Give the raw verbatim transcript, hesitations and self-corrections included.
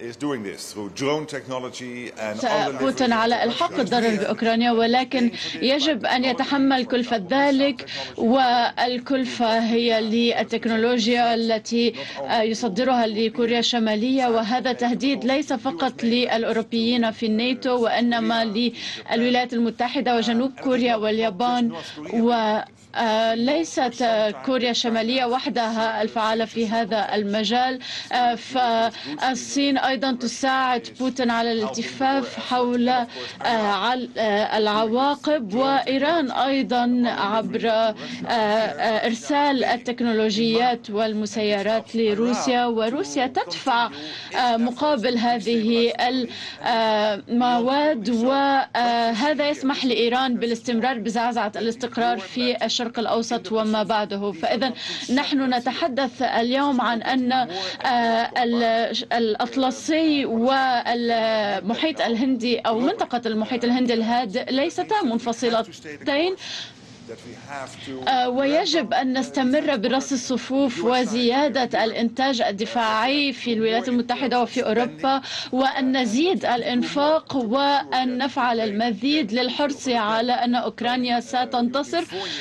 بوتين على إلحاق الضرر بأوكرانيا، ولكن يجب أن يتحمل كلفة ذلك، والكلفة هي للتكنولوجيا التي يصدرها لكوريا الشمالية، وهذا تهديد ليس فقط للأوروبيين في الناتو وإنما للولايات المتحدة وجنوب كوريا واليابان، و ليست كوريا الشمالية وحدها الفعالة في هذا المجال. فالصين أيضا تساعد بوتين على الالتفاف حول العواقب، وإيران أيضا عبر إرسال التكنولوجيات والمسيرات لروسيا، وروسيا تدفع مقابل هذه المواد، وهذا يسمح لإيران بالاستمرار بزعزعة الاستقرار في الشرق الشرق الأوسط وما بعده. فإذا نحن نتحدث اليوم عن أن الأطلسي والمحيط الهندي أو منطقة المحيط الهندي الهادئ ليستا منفصلتين، ويجب أن نستمر برص الصفوف وزيادة الإنتاج الدفاعي في الولايات المتحدة وفي أوروبا، وأن نزيد الإنفاق وأن نفعل المزيد للحرص على أن أوكرانيا ستنتصر.